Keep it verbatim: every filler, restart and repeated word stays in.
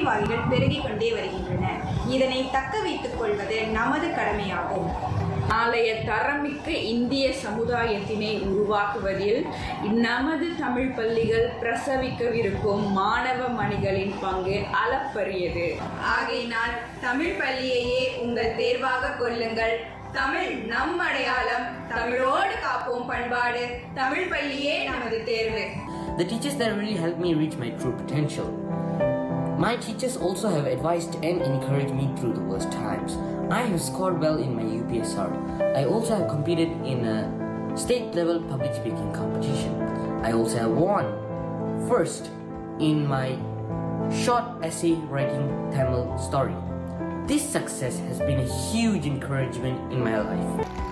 அரசியல்வாதிகள் பெருகிக் கொண்டே வருகின்றனர். இதனை தக்க வைத்துக் கொள்வது நமது கடமையாகும். நாளைய தரமிக்க இந்திய சமுதாயத்தினை உருவாக்குவதில் நமது தமிழ் பள்ளிகள் பிரசவிக்கவிருக்கும் மாணவ மணிகளின் பங்கு அளப்பரியது. ஆகையினால் தமிழ் பள்ளியையே உங்கள் தேர்வாக கொள்ளுங்கள். தமிழ் நம் அடையாளம், தமிழோடு காப்போம் பண்பாடு, தமிழ் பள்ளியே நமது தேர்வு. The teachers that really helped me reach my true potential. My teachers also have advised and encouraged me through the worst times. I have scored well in my U P S R. I also have competed in a state-level public speaking competition. I also have won first in my short essay writing Tamil story. This success has been a huge encouragement in my life.